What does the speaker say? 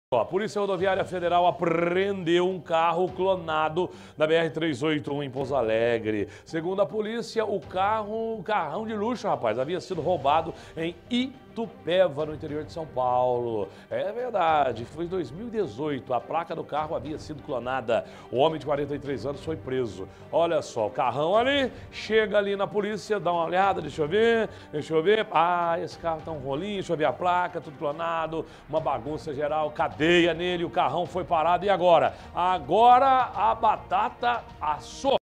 A Polícia Rodoviária Federal apreendeu um carro clonado na BR-381 em Pouso Alegre. Segundo a polícia, o carrão de luxo, rapaz, havia sido roubado em Itupeva, no interior de São Paulo. É verdade, foi em 2018, a placa do carro havia sido clonada. O homem de 43 anos foi preso. Olha só, o carrão ali, chega ali na polícia, dá uma olhada, deixa eu ver. Ah, esse carro tá um rolinho, deixa eu ver a placa, tudo clonado, uma bagunça geral, cadeia nele, o carrão foi parado e agora? Agora a batata assou.